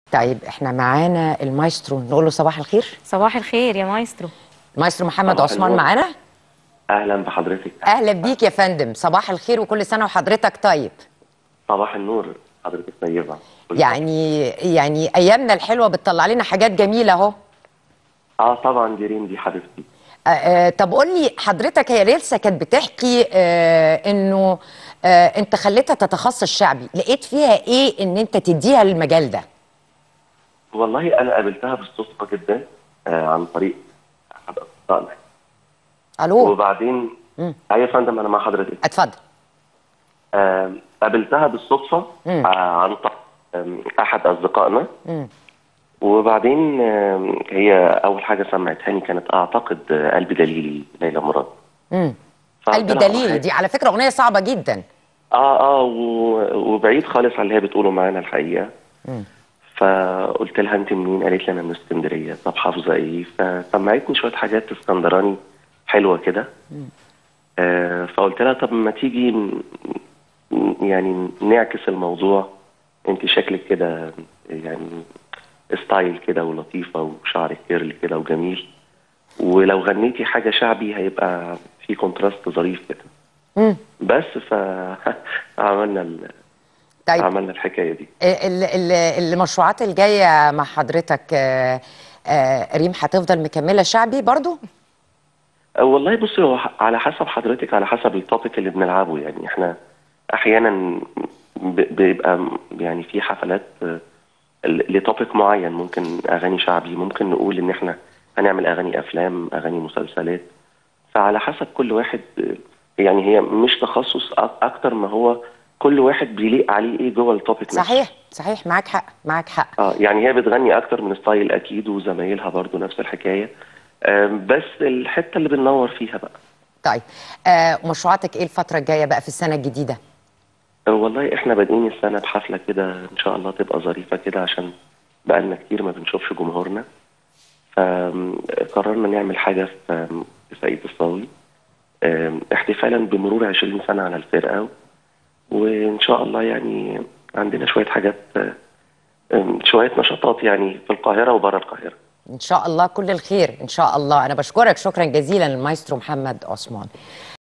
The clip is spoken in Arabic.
طيب احنا معانا المايسترو، نقول له صباح الخير. صباح الخير يا مايسترو. المايسترو محمد صباح عثمان النور. معانا. اهلا بحضرتك. اهلا بيك يا فندم، صباح الخير وكل سنه وحضرتك طيب. صباح النور، حضرتك طيبه. يعني ايامنا الحلوه بتطلع لنا حاجات جميله اهو. طبعا دي ريم دي حبيبتي. طب قول لي حضرتك، هي ريلسا كانت بتحكي انه انت خليتها تتخصص شعبي، لقيت فيها ايه ان انت تديها المجال ده؟ والله انا قابلتها بالصدفه جدا عن طريق احد اصدقائنا. الو. وبعدين ايوه يا فندم، انا مع حضرتك. اتفضل. قابلتها بالصدفه عن طريق احد اصدقائنا. وبعدين هي اول حاجه سمعتها لي كانت اعتقد قلبي دليلي ليلى مراد. قلبي دليلي دي على فكره اغنيه صعبه جدا. وبعيد خالص عن اللي هي بتقوله معانا الحقيقه. فقلت لها انت منين؟ قالت لي انا من اسكندريه. طب حافظه ايه؟ فسمعتني شويه حاجات اسكندراني حلوه كده. فقلت لها طب ما تيجي يعني نعكس الموضوع، انت شكلك كده يعني ستايل كده ولطيفه وشعرك كيرلي كده وجميل، ولو غنيتي حاجه شعبي هيبقى في كونتراست ظريف كده. بس فعملنا طيب عملنا الحكايه دي. المشروعات الجايه مع حضرتك ريم هتفضل مكمله شعبي برضو؟ والله بصي، هو على حسب حضرتك، على حسب التوبيك اللي بنلعبه. يعني احنا احيانا بيبقى يعني في حفلات لتوبيك معين، ممكن اغاني شعبي، ممكن نقول ان احنا هنعمل اغاني افلام، اغاني مسلسلات. فعلى حسب كل واحد، يعني هي مش تخصص اكتر ما هو كل واحد بيليق عليه ايه جوه التوبيك نفسه. صحيح صحيح، معاك حق معاك حق. يعني هي بتغني اكتر من ستايل اكيد، وزمايلها برضو نفس الحكايه. بس الحته اللي بننور فيها بقى. طيب مشروعاتك ايه الفتره الجايه بقى في السنه الجديده؟ والله احنا بادئين السنه بحفله كده ان شاء الله تبقى ظريفه كده، عشان بقالنا كتير ما بنشوفش جمهورنا. فقررنا نعمل حاجه في سيد الصاوي، احتفالا بمرور 20 سنه على الفرقه. وان شاء الله يعني عندنا شويه حاجات، شويه نشاطات يعني في القاهره وبره القاهره. ان شاء الله كل الخير ان شاء الله. انا بشكرك شكرا جزيلا المايسترو محمد عثمان.